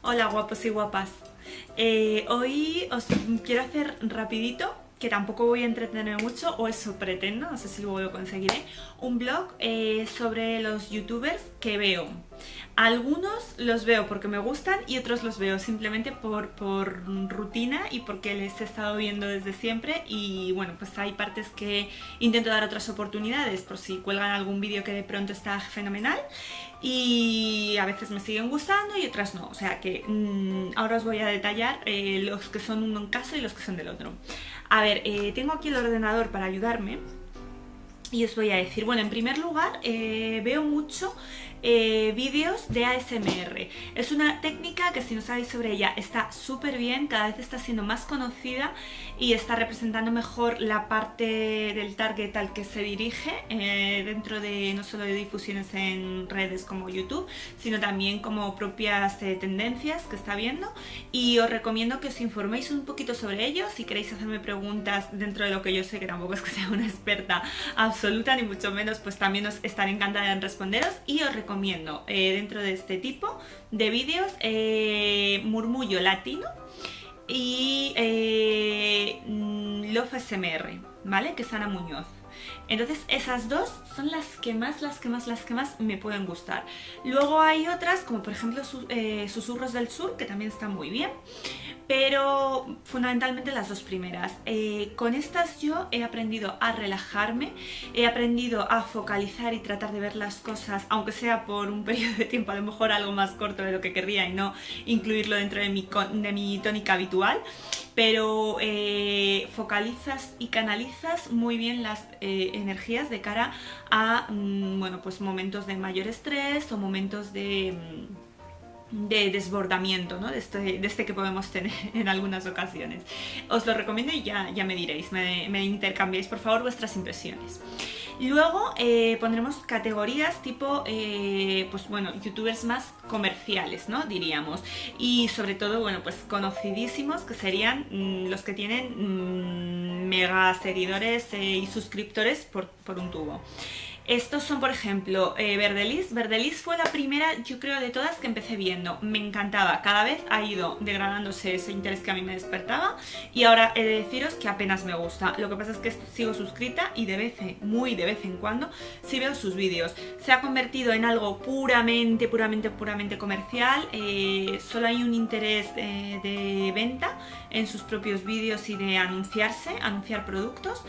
Hola guapos y guapas. Hoy os quiero hacer rapidito, que tampoco voy a entretener mucho, o eso pretendo, no sé si luego lo conseguiré, un blog sobre los youtubers que veo. Algunos los veo porque me gustan y otros los veo simplemente por rutina y porque les he estado viendo desde siempre, y bueno, pues hay partes que intento dar otras oportunidades por si cuelgan algún vídeo que de pronto está fenomenal, y a veces me siguen gustando y otras no, o sea que ahora os voy a detallar los que son un caso y los que son del otro. A ver, tengo aquí el ordenador para ayudarme y os voy a decir, bueno, en primer lugar veo mucho vídeos de ASMR. Es una técnica que, si no sabéis sobre ella, está súper bien, cada vez está siendo más conocida y está representando mejor la parte del target al que se dirige dentro de no solo de difusiones en redes como YouTube, sino también como propias tendencias que está viendo, y os recomiendo que os informéis un poquito sobre ello. Si queréis hacerme preguntas dentro de lo que yo sé, que tampoco es que sea una experta absoluta ni mucho menos, pues también os estaré encantada en responderos. Y os recomiendo dentro de este tipo de vídeos Murmullo Latino y Love ASMR, ¿vale? Que es Ana Muñoz. Entonces esas dos son las que más me pueden gustar. Luego hay otras, como por ejemplo Susurros del Sur, que también están muy bien, pero fundamentalmente las dos primeras. Con estas yo he aprendido a relajarme, he aprendido a focalizar y tratar de ver las cosas, aunque sea por un periodo de tiempo a lo mejor algo más corto de lo que querría, y no incluirlo dentro de mi tónica habitual, pero focalizas y canalizas muy bien las energías de cara a bueno, pues momentos de mayor estrés o momentos de desbordamiento, ¿no? de este que podemos tener en algunas ocasiones. Os lo recomiendo y ya me diréis, me intercambiéis por favor vuestras impresiones. Luego pondremos categorías tipo, pues bueno, youtubers más comerciales, ¿no? Diríamos. Y sobre todo, bueno, pues conocidísimos, que serían los que tienen mega seguidores y suscriptores por un tubo. Estos son, por ejemplo, Verdelis. Verdelis fue la primera, yo creo, de todas que empecé viendo. Me encantaba. Cada vez ha ido degradándose ese interés que a mí me despertaba, y ahora he de deciros que apenas me gusta. Lo que pasa es que sigo suscrita y muy de vez en cuando sí veo sus vídeos. Se ha convertido en algo puramente comercial. Solo hay un interés de venta en sus propios vídeos y de anunciar productos.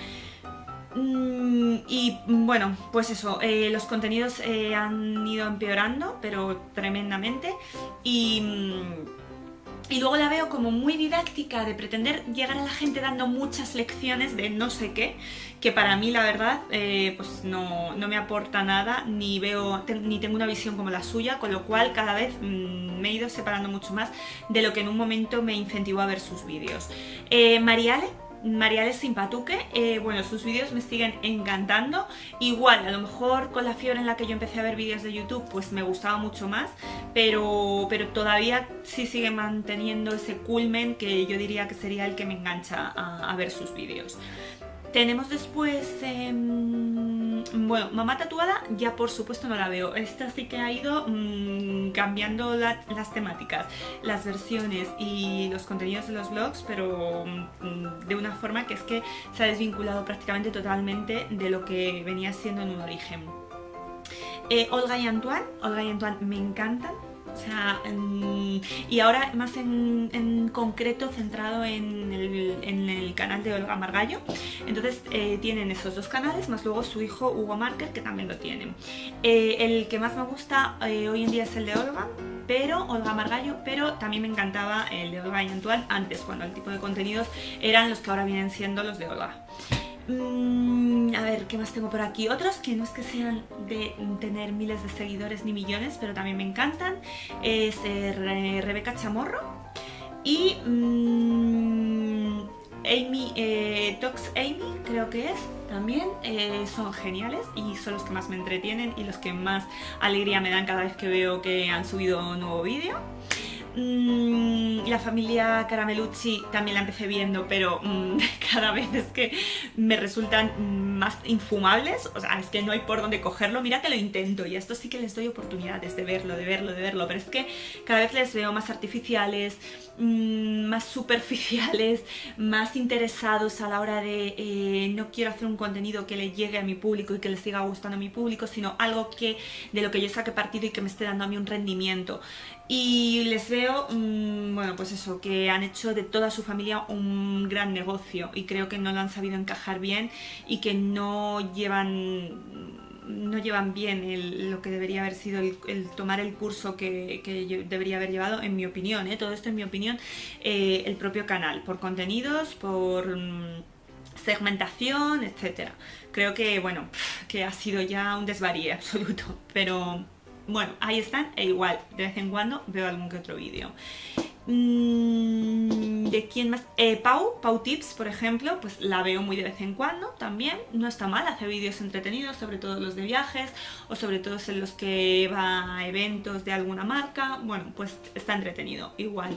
Y bueno, pues eso, los contenidos han ido empeorando, pero tremendamente, y luego la veo como muy didáctica, de pretender llegar a la gente dando muchas lecciones de no sé qué, que para mí la verdad pues no me aporta nada, ni tengo una visión como la suya, con lo cual cada vez me he ido separando mucho más de lo que en un momento me incentivó a ver sus vídeos. Mariale Simpatuque, bueno, sus vídeos me siguen encantando. Igual, a lo mejor con la fiebre en la que yo empecé a ver vídeos de YouTube, pues me gustaba mucho más, pero todavía sí sigue manteniendo ese culmen que yo diría que sería el que me engancha a ver sus vídeos. Tenemos después, bueno, Mamá Tatuada ya por supuesto no la veo. Esta sí que ha ido cambiando las temáticas, las versiones y los contenidos de los vlogs, pero de una forma que es que se ha desvinculado prácticamente totalmente de lo que venía siendo en un origen. Olga y Antoine me encantan. O sea, y ahora más en concreto centrado en el canal de Olga Margallo. Entonces tienen esos dos canales, más luego su hijo Hugo Márquez, que también lo tienen. El que más me gusta hoy en día es el de Olga Margallo, pero también me encantaba el de Olga y Antoine antes, cuando el tipo de contenidos eran los que ahora vienen siendo los de Olga. A ver, ¿qué más tengo por aquí? Otros que no es que sean de tener miles de seguidores ni millones, pero también me encantan. Es Rebeca Chamorro y Tox Amy, creo que es. También son geniales y son los que más me entretienen y los que más alegría me dan cada vez que veo que han subido un nuevo vídeo. La familia Caramellucci también la empecé viendo, pero cada vez es que me resultan más infumables, o sea, es que no hay por dónde cogerlo. Mira que lo intento y a esto sí que les doy oportunidades de verlo, pero es que cada vez les veo más artificiales, más superficiales, más interesados a la hora de no quiero hacer un contenido que le llegue a mi público y que le siga gustando a mi público, sino algo de lo que yo saque partido y que me esté dando a mí un rendimiento. Y les veo, bueno, pues eso, que han hecho de toda su familia un gran negocio y creo que no lo han sabido encajar bien y que no llevan bien lo que debería haber sido el tomar el curso que yo debería haber llevado, en mi opinión, todo esto en mi opinión, el propio canal, por contenidos, por segmentación, etcétera. Creo que, bueno, que ha sido ya un desvaríe absoluto, pero bueno, ahí están, e igual, de vez en cuando veo algún que otro vídeo. ¿De quién más? Pau Tips, por ejemplo, pues la veo muy de vez en cuando también, no está mal, hace vídeos entretenidos, sobre todo los de viajes o sobre todo en los que va a eventos de alguna marca, bueno, pues está entretenido, igual.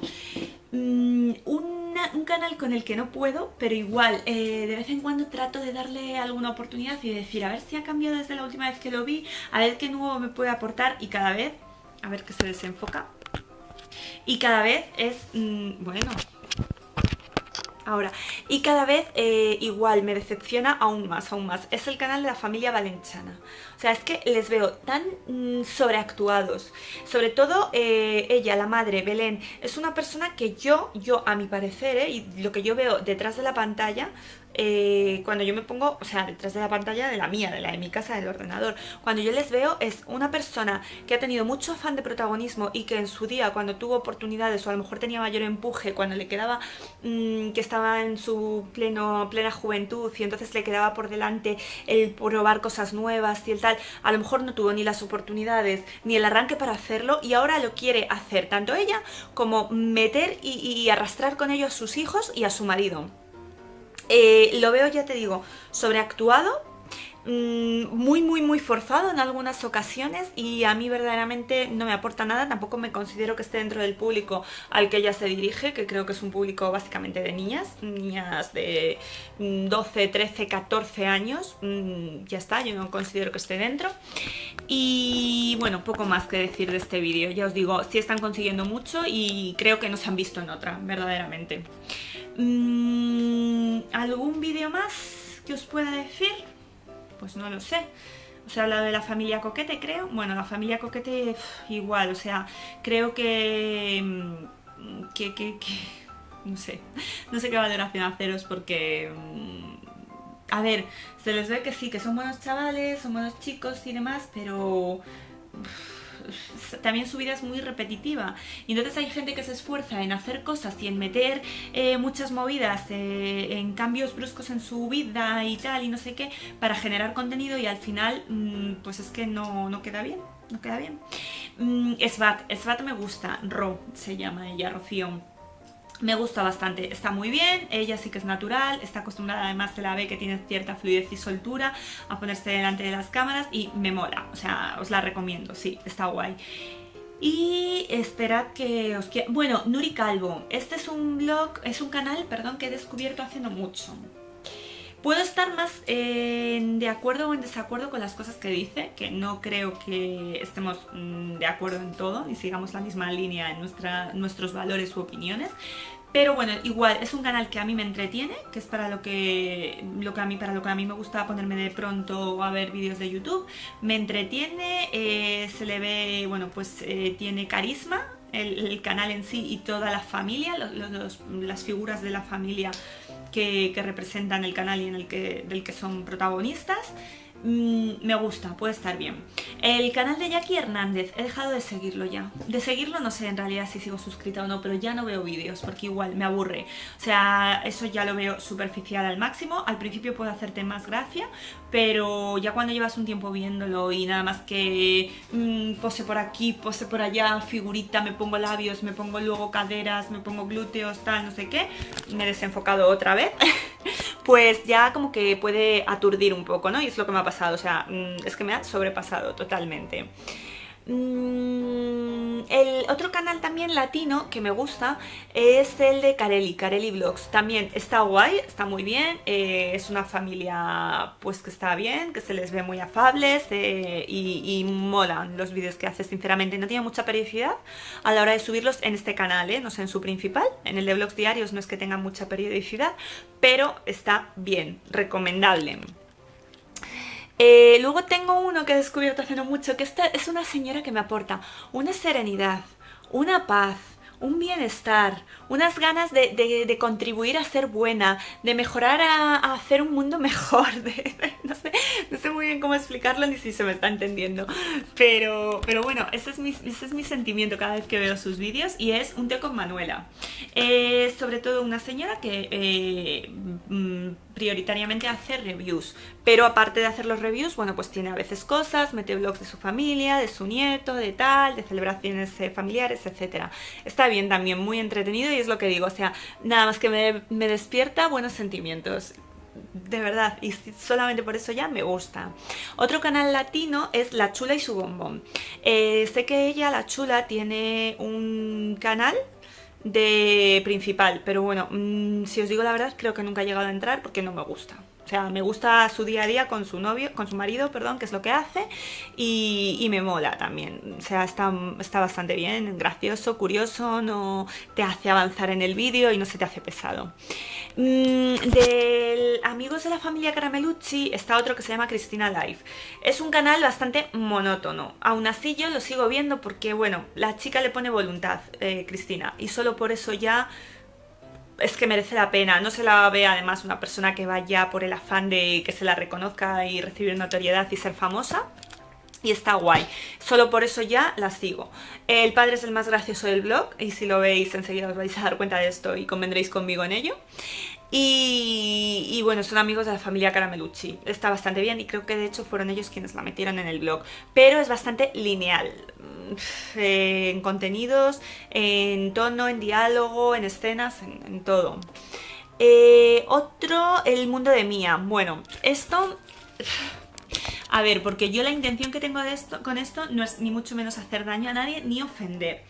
Un canal con el que no puedo, pero igual, de vez en cuando trato de darle alguna oportunidad y de decir, a ver si ha cambiado desde la última vez que lo vi, a ver qué nuevo me puede aportar, y cada vez, a ver que se desenfoca. Y cada vez es, bueno, ahora, y cada vez igual me decepciona aún más. Es el canal de la familia Valenciana. O sea, es que les veo tan sobreactuados. Sobre todo ella, la madre, Belén, es una persona que yo a mi parecer, y lo que yo veo detrás de la pantalla, cuando yo me pongo, o sea, detrás de la pantalla de la mía, de mi casa, del ordenador, cuando yo les veo es una persona que ha tenido mucho afán de protagonismo y que en su día, cuando tuvo oportunidades o a lo mejor tenía mayor empuje, cuando le quedaba, que estaba en su plena juventud y entonces le quedaba por delante el probar cosas nuevas y el tal, a lo mejor no tuvo ni las oportunidades ni el arranque para hacerlo y ahora lo quiere hacer tanto ella como meter y arrastrar con ello a sus hijos y a su marido. Lo veo, ya te digo, sobreactuado, muy forzado en algunas ocasiones y a mí verdaderamente no me aporta nada. Tampoco me considero que esté dentro del público al que ella se dirige, que creo que es un público básicamente de niñas de 12, 13, 14 años, ya está, yo no considero que esté dentro. Y bueno, poco más que decir de este vídeo. Ya os digo, sí están consiguiendo mucho y creo que no se han visto en otra, verdaderamente. ¿Algún vídeo más que os pueda decir? Pues no lo sé. Os he hablado de la familia Coquete, creo. Bueno, la familia Coquete igual, o sea, creo que no sé qué valoración haceros porque a ver, se les ve que sí, que son buenos chavales, son buenos chicos y demás, pero también su vida es muy repetitiva y entonces hay gente que se esfuerza en hacer cosas y en meter muchas movidas en cambios bruscos en su vida y tal y no sé qué para generar contenido y al final pues es que no queda bien, no queda bien. Svat me gusta, se llama ella, Rocío. Me gusta bastante, está muy bien, ella sí que es natural, está acostumbrada, además se la ve que tiene cierta fluidez y soltura a ponerse delante de las cámaras y me mola, o sea, os la recomiendo, sí, está guay. Y esperad que os quiera... Bueno, Nuri Calvo, este es un blog, es un canal, perdón, que he descubierto hace no mucho. Puedo estar más de acuerdo o en desacuerdo con las cosas que dice, que no creo que estemos de acuerdo en todo y sigamos la misma línea en nuestros valores u opiniones. Pero bueno, igual es un canal que a mí me entretiene, que es para lo que a mí me gusta ponerme de pronto a ver vídeos de YouTube. Me entretiene, se le ve, bueno, pues tiene carisma el canal en sí y toda la familia, las figuras de la familia que representan el canal y del que son protagonistas. Me gusta, puede estar bien. El canal de Jackie Hernández, he dejado de seguirlo ya. De seguirlo no sé en realidad si sigo suscrita o no, pero ya no veo vídeos porque igual me aburre. O sea, eso ya lo veo superficial al máximo. Al principio puede hacerte más gracia, pero ya cuando llevas un tiempo viéndolo y nada más que pose por aquí, pose por allá, figurita, me pongo labios, me pongo luego caderas, me pongo glúteos, tal, no sé qué, me he desenfocado otra vez. Pues ya como que puede aturdir un poco, ¿no? Y es lo que me ha pasado, o sea, es que me ha sobrepasado totalmente. El otro canal también latino que me gusta es el de Carelli Vlogs. También está guay, está muy bien, es una familia pues que está bien, que se les ve muy afables y molan los vídeos que hace, sinceramente. No tiene mucha periodicidad a la hora de subirlos en este canal, no sé, en su principal. En el de vlogs diarios no es que tenga mucha periodicidad, pero está bien, recomendable. Luego tengo uno que he descubierto hace no mucho, que esta es una señora que me aporta una serenidad, una paz, un bienestar, unas ganas de contribuir a ser buena, de mejorar a hacer un mundo mejor. No sé muy bien cómo explicarlo ni si se me está entendiendo. Pero bueno, ese es mi sentimiento cada vez que veo sus vídeos, y es un té con Manuela. Es sobre todo una señora que prioritariamente hace reviews, pero aparte de hacer los reviews, bueno, pues tiene a veces cosas, mete vlogs de su familia, de su nieto, de tal, de celebraciones familiares, etcétera. Está bien también, muy entretenido, y es lo que digo, o sea, nada más que me despierta buenos sentimientos, de verdad, y solamente por eso ya me gusta. Otro canal latino es La Chula y su bombón. Sé que ella, La Chula, tiene un canal de principal, pero bueno, si os digo la verdad, creo que nunca he llegado a entrar porque no me gusta. O sea, me gusta su día a día con su novio, con su marido, perdón, que es lo que hace, y me mola también. O sea, está bastante bien, gracioso, curioso, no te hace avanzar en el vídeo y no se te hace pesado. Del Amigos de la Familia Caramelucci está otro que se llama Cristina Live. Es un canal bastante monótono, aún así yo lo sigo viendo porque, bueno, la chica le pone voluntad, Cristina, y solo por eso ya es que merece la pena. No se la ve además una persona que vaya por el afán de que se la reconozca y recibir notoriedad y ser famosa. Y está guay, solo por eso ya la sigo. El padre es el más gracioso del blog, y si lo veis enseguida os vais a dar cuenta de esto y convendréis conmigo en ello. Y bueno, son amigos de la familia Caramelucci. Está bastante bien, y creo que de hecho fueron ellos quienes la metieron en el blog. Pero es bastante lineal, en contenidos, en tono, en diálogo, en escenas, en todo. Otro, El mundo de Mía. Bueno, esto... A ver, porque yo la intención que tengo con esto no es ni mucho menos hacer daño a nadie ni ofender.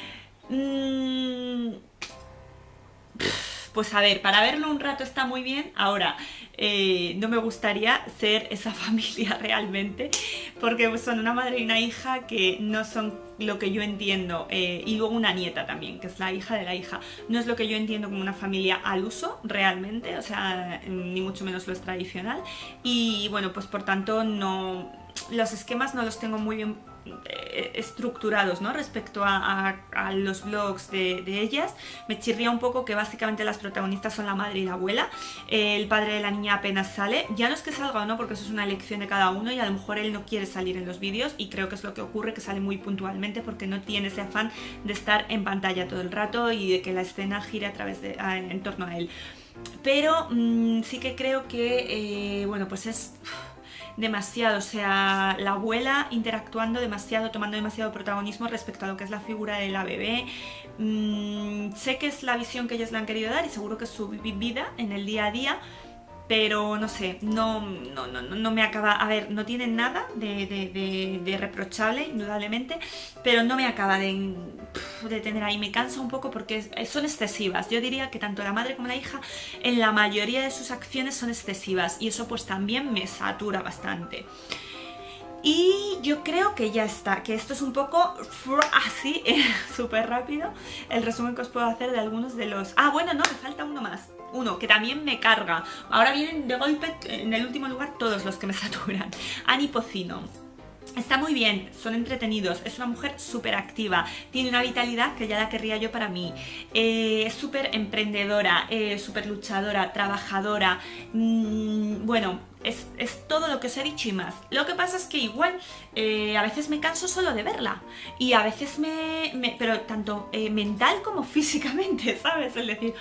Pues a ver, para verlo un rato está muy bien. Ahora, no me gustaría ser esa familia realmente, porque son una madre y una hija que no son lo que yo entiendo, y luego una nieta también, que es la hija de la hija. No es lo que yo entiendo como una familia al uso realmente, o sea, ni mucho menos lo es tradicional. Y bueno, pues por tanto no, los esquemas no los tengo muy bien estructurados, ¿no? Respecto a los vlogs de ellas. Me chirría un poco que básicamente las protagonistas son la madre y la abuela. El padre de la niña apenas sale, ya no es que salga o no, porque eso es una elección de cada uno, y a lo mejor él no quiere salir en los vídeos, y creo que es lo que ocurre, que sale muy puntualmente porque no tiene ese afán de estar en pantalla todo el rato y de que la escena gire en torno a él. Pero sí que creo que bueno, pues es demasiado, o sea, la abuela interactuando demasiado, tomando demasiado protagonismo respecto a lo que es la figura de la bebé. Sé que es la visión que ellos le han querido dar, y seguro que es su vida en el día a día, pero no sé, no me acaba. A ver, no tiene nada de reprochable, indudablemente, pero no me acaba de tener ahí. Me cansa un poco porque son excesivas. Yo diría que tanto la madre como la hija, en la mayoría de sus acciones, son excesivas, y eso pues también me satura bastante. Y yo creo que ya está, que esto es un poco así, súper rápido, el resumen que os puedo hacer de algunos de los... Ah, bueno, no, me falta uno más. Uno que también me carga. Ahora vienen de golpe, en el último lugar, todos los que me saturan. Ani Pocino. Está muy bien, son entretenidos, es una mujer súper activa, tiene una vitalidad que ya la querría yo para mí, es súper emprendedora, súper luchadora, trabajadora, bueno, es todo lo que os he dicho y más. Lo que pasa es que igual a veces me canso solo de verla, y a veces pero tanto mental como físicamente, ¿sabes? Es decir,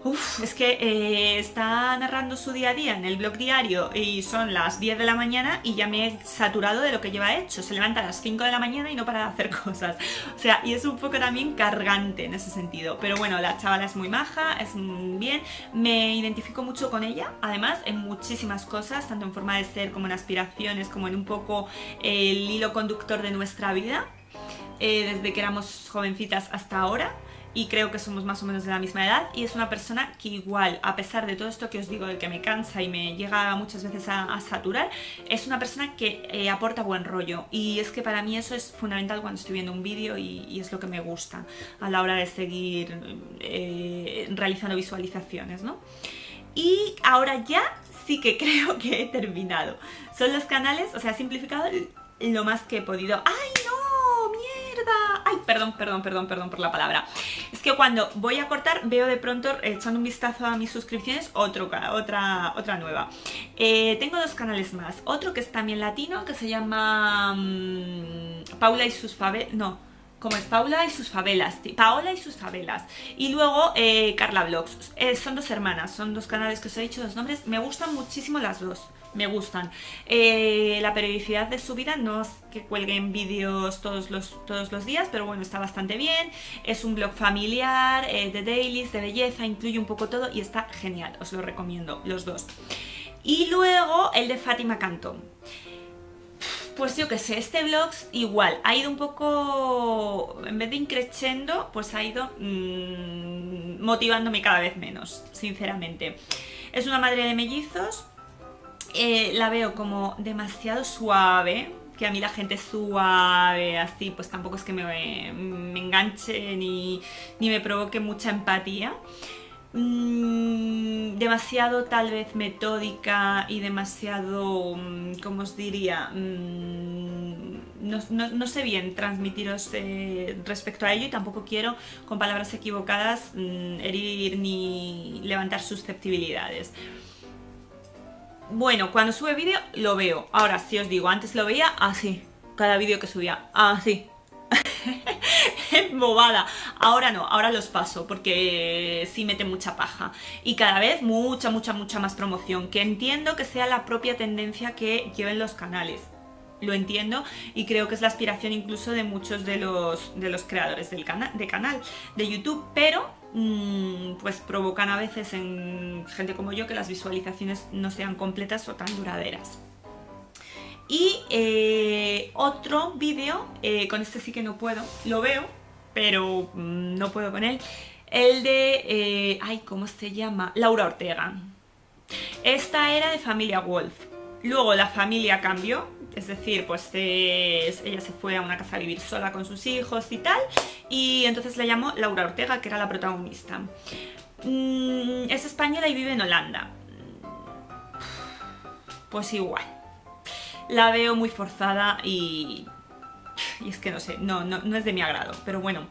Uf, es que está narrando su día a día en el blog diario y son las 10 de la mañana y ya me he saturado de lo que lleva hecho. Se levanta a las 5 de la mañana y no para de hacer cosas. O sea, y es un poco también cargante en ese sentido. Pero bueno, la chavala es muy maja, es bien. Me identifico mucho con ella, además, en muchísimas cosas, tanto en forma de ser como en aspiraciones, como en un poco el hilo conductor de nuestra vida, desde que éramos jovencitas hasta ahora. Y creo que somos más o menos de la misma edad, y es una persona que igual, a pesar de todo esto que os digo, de que me cansa y me llega muchas veces a saturar, es una persona que aporta buen rollo, y es que para mí eso es fundamental cuando estoy viendo un vídeo y es lo que me gusta a la hora de seguir realizando visualizaciones, ¿no? Y ahora ya sí que creo que he terminado. Son los canales, o sea, he simplificado lo más que he podido. ¡Ay, no! ¡Mierda! ¡Ay, perdón por la palabra! Es que cuando voy a cortar veo de pronto, echando un vistazo a mis suscripciones, otra nueva. Tengo dos canales más. Otro que es también latino, que se llama Paula y sus favelas. No, ¿cómo es? Paula y sus favelas. Paola y sus favelas. Y luego Carla Vlogs. Son dos hermanas, son dos canales que os he dicho los nombres. Me gustan muchísimo las dos. Me gustan. La periodicidad de su vida no es que cuelguen vídeos todos los días, pero bueno, está bastante bien. Es un blog familiar, de dailies, de belleza, incluye un poco todo y está genial, os lo recomiendo, los dos. Y luego el de Fátima Cantó. Pues yo qué sé, este blog igual, ha ido un poco, en vez de increciendo, pues ha ido motivándome cada vez menos, sinceramente. Es una madre de mellizos. La veo como demasiado suave, que a mí la gente suave, así, pues tampoco es que me enganche ni me provoque mucha empatía. Demasiado tal vez metódica y demasiado, ¿cómo os diría? No sé bien transmitiros respecto a ello, y tampoco quiero con palabras equivocadas herir ni levantar susceptibilidades. Bueno, cuando sube vídeo lo veo. Ahora, si os digo, antes lo veía así, cada vídeo que subía, así. Bobada. Ahora no, ahora los paso porque sí mete mucha paja. Y cada vez mucha más promoción, que entiendo que sea la propia tendencia que lleven los canales. Lo entiendo y creo que es la aspiración incluso de muchos de los creadores del canal de YouTube, pero pues provocan a veces en gente como yo que las visualizaciones no sean completas o tan duraderas. Y otro vídeo, con este sí que no puedo, lo veo, pero no puedo con él, el de, ay, ¿cómo se llama? Laura Ortega. Esta era de Familia Wolf. Luego la familia cambió, es decir, pues ella se fue a una casa a vivir sola con sus hijos y tal, y entonces la llamó Laura Ortega, que era la protagonista. Es española y vive en Holanda. Pues igual. La veo muy forzada y es que no sé, no es de mi agrado, pero bueno.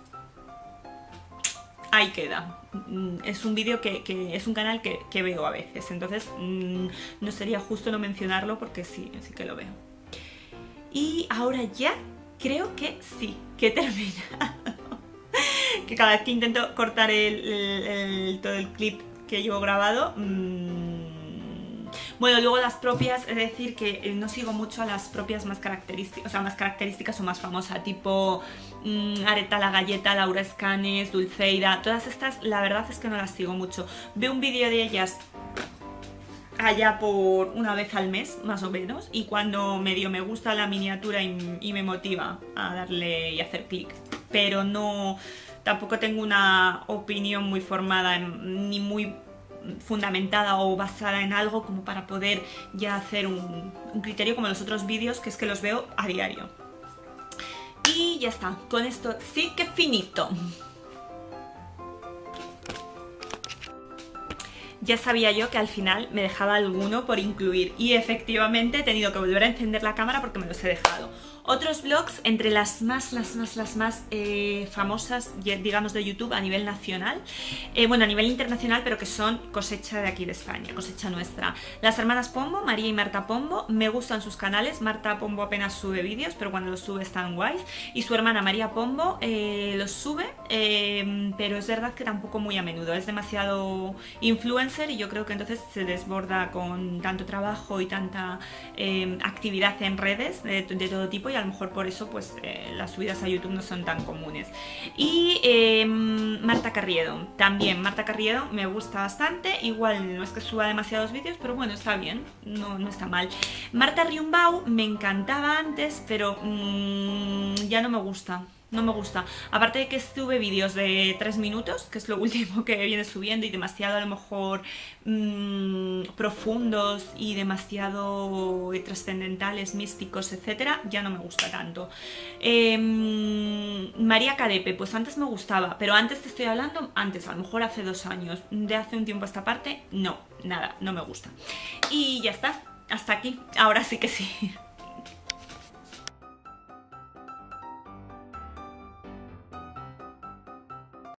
Ahí queda. Es un vídeo que es un canal que veo a veces, entonces no sería justo no mencionarlo porque sí que lo veo. Y ahora ya creo que sí, que he terminado. Que cada vez que intento cortar todo el clip que llevo grabado, bueno, luego las propias, es decir, que no sigo mucho a las propias más características o más famosas, tipo Areta la Galleta, Laura Escanes, Dulceida, todas estas, la verdad es que no las sigo mucho. Veo un vídeo de ellas allá por una vez al mes, más o menos, y cuando medio me gusta la miniatura y me motiva a darle y hacer clic, pero no, tampoco tengo una opinión muy formada ni muy fundamentada o basada en algo como para poder ya hacer un criterio como los otros vídeos, que es que los veo a diario. Y ya está, con esto sí que finito. Ya sabía yo que al final me dejaba alguno por incluir y efectivamente he tenido que volver a encender la cámara porque me los he dejado. Otros blogs, entre las más famosas, digamos, de YouTube a nivel nacional, bueno, a nivel internacional, pero que son cosecha de aquí de España, cosecha nuestra. Las hermanas Pombo, María y Marta Pombo, me gustan sus canales. Marta Pombo apenas sube vídeos, pero cuando los sube están guays. Y su hermana María Pombo los sube, pero es verdad que tampoco muy a menudo. Es demasiado influencer y yo creo que entonces se desborda con tanto trabajo y tanta actividad en redes de todo tipo, y a lo mejor por eso pues las subidas a YouTube no son tan comunes. Y Marta Carriedo, también Marta Carriedo me gusta bastante, igual no es que suba demasiados vídeos, pero bueno, está bien, no está mal. Marta Riumbau me encantaba antes, pero ya no me gusta. No me gusta, aparte de que sube vídeos de 3 minutos, que es lo último que viene subiendo, y demasiado a lo mejor profundos y demasiado trascendentales, místicos, etcétera, ya no me gusta tanto. María Carepe, pues antes me gustaba, pero antes te estoy hablando, antes, a lo mejor hace 2 años, de hace un tiempo a esta parte, no, nada, no me gusta. Y ya está, hasta aquí, ahora sí que sí.